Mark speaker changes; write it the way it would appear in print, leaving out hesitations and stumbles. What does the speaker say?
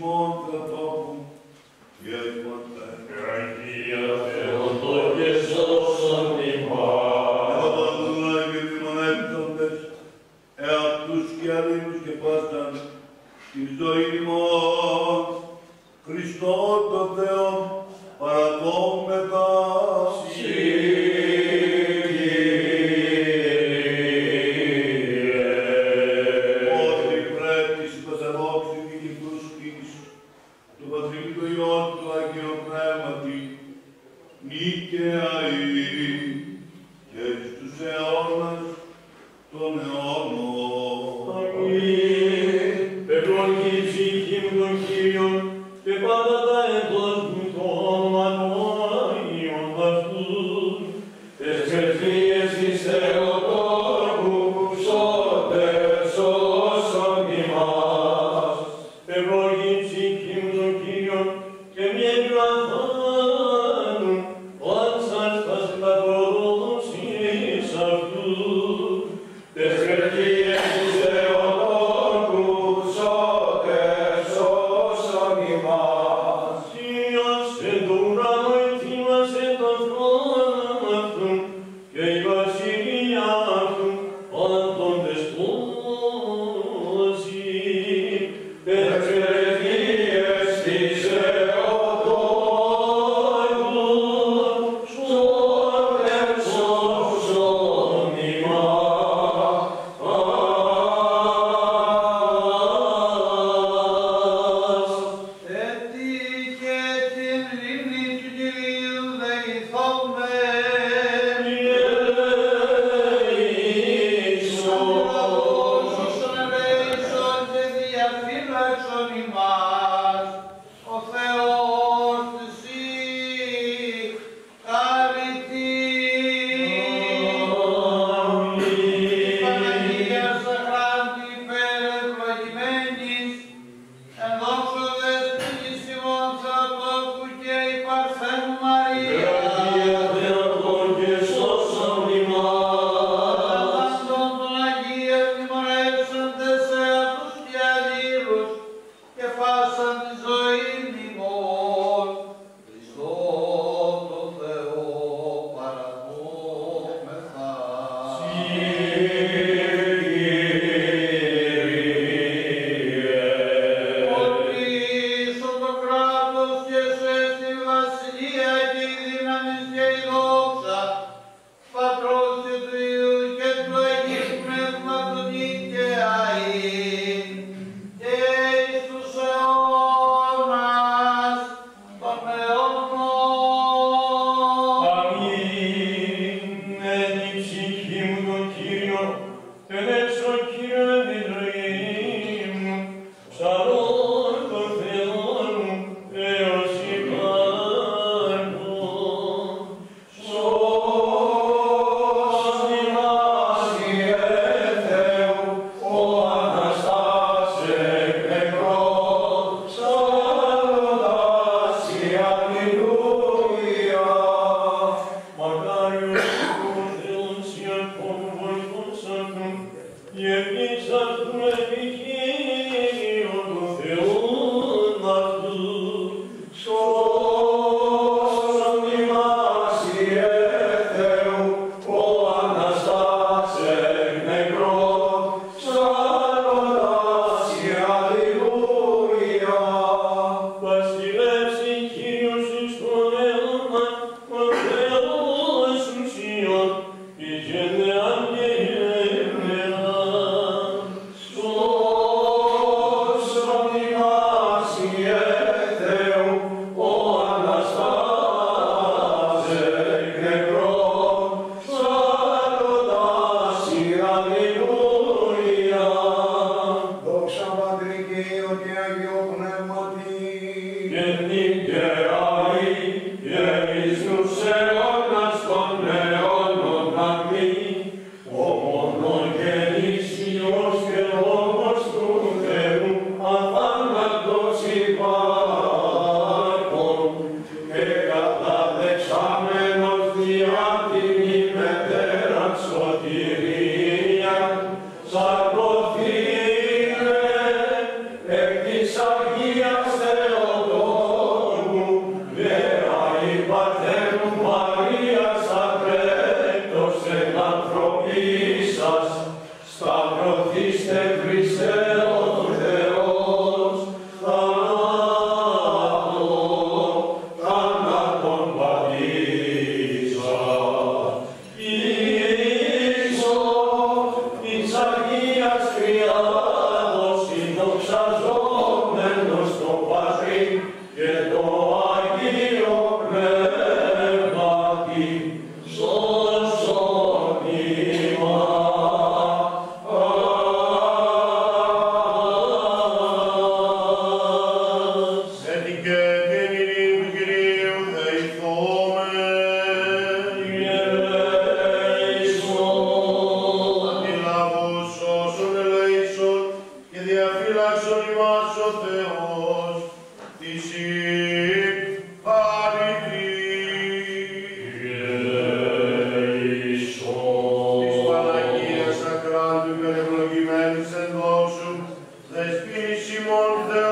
Speaker 1: ορισμών Θεοτόπου και ποτέ.
Speaker 2: Αγία Θεοτόκε σώσον ημάς.
Speaker 1: Ευαγγελία και δημονεύσοντες, εαυτούς και αλλήλους και πάσαν, την ζωή ημών, Χριστό το Θεό, παραδόμεθα. Ότι πρέπει συμπασαβόξει και κυκλούς σκήνης, του Πατρί του Υιόν του Αγίου Πνεύματι, νίκαια ή και στους αιώνας των αιώνων.
Speaker 2: Αμήν. Ευλογή η ψυχή μου των Κύριων και πάντα τα εντός μου το όνομα των Αγίων αυτούς. Τες κρεσίες της Θεοτόκου σώτερ σώσον ημάς. Ευλογή η ψυχή μου των Κύριων και μη ευλαθάνουν αν σας πας κατοδοσίες αυτούς. Τες κρεσίες της Θεοτόκου σώτερ σώσον ημάς. Σύγιασε το ουρανό ετοίμασε τον θρόνο αυτού και η βασιλεία αυτού πάντων δεσπόζει. Τες κρεσίες της Θεοτόκου σώτερ σώσον ημάς.
Speaker 3: Έτσι και την λίμνη του Κυρίου δεηθόμεν. Όσον ελέησον και διαφύλαξον ημάς, ο Θεός εσύ χαριτή. Παναγία Σαχράντη υπερευλογημένης, εν δόξω Δεσποινής ημών Θεοτόκου και η Παρθένου Μαρία,
Speaker 2: Αγία Θεοτόκε σώσον ημάς.
Speaker 3: Αυτόν των Αγίων μνημονεύσαντες εαυτούς και αλλήλους και φάσαν τη ζωή ημών. Χριστό το Θεό παραδόμεθα. Ότι ίσον το κράτος και σου έστι η βασιλεία και η δύναμη και η δόξα, Πατρός και του Υιού και του Αγίου Πνεύματος νίκαια ειν και εις τους αιώνας των αιώνων.
Speaker 2: Αμήν. Εν η ψυχή μου τον Κύριο, ελέξω Κύριε την ζωή μου, ψαλών των Θεών μου έως υπάρχω. Σώσον ημάς, Κύριε Θεού, ο Αναστάς εκ
Speaker 1: ημάς ο Θεός, της της Παναγίας Ακράντου υπερευλογημένης εν δόξου, δεσποίνης ημών Θεός,